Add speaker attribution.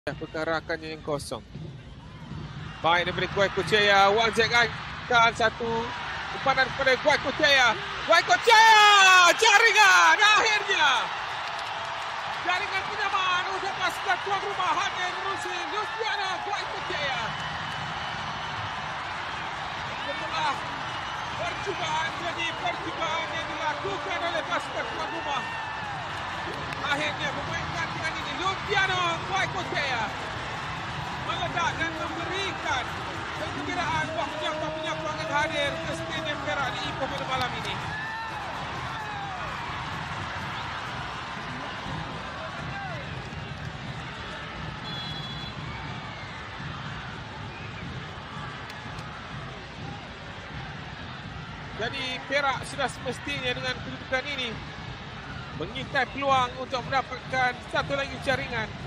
Speaker 1: perkarakannya yang kosong. Baik daripada Guai Kuchaya, Wang Zek akan satu umpanan kepada Guai Kuchaya. Guai Kuchaya, jaringan akhirnya. Jaringan penyamaan untuk pasukan tuan rumah hanya menerusi Luciano Guai Kuchaya. Setelah percubaan yang dilakukan oleh pasukan tuan rumah, akhirnya memainkan dengan ini Luciano Guai Kuchaya meledak dan memberikan kegembiraan buat penyokong yang hadir ke stadium Perak di Ipoh pada malam ini. Jadi Perak sudah semestinya dengan kedudukan ini mengintai peluang untuk mendapatkan satu lagi jaringan